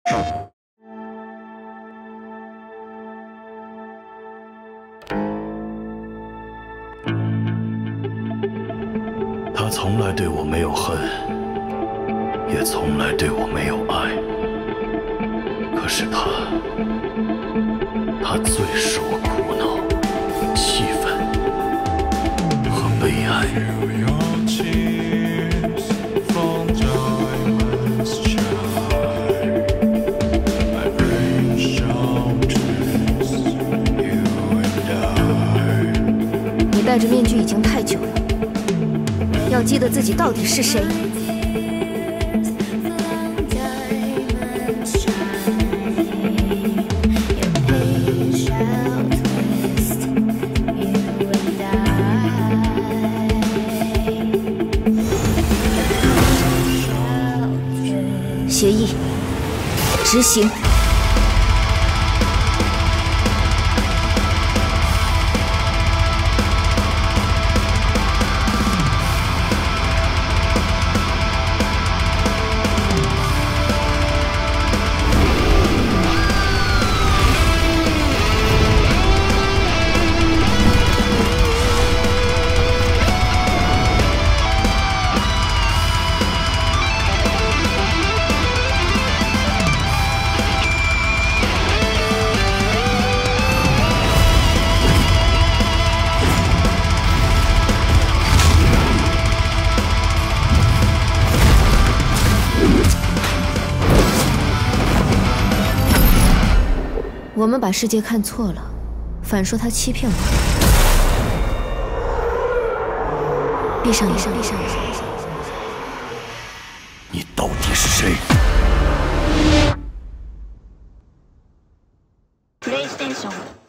他从来对我没有恨，也从来对我没有爱。可是他最使我苦恼、气愤和悲哀。 你戴着面具已经太久了，要记得自己到底是谁。协议，执行。 我们把世界看错了，反说他欺骗我。闭上眼，闭上眼。 你到底是谁？ PlayStation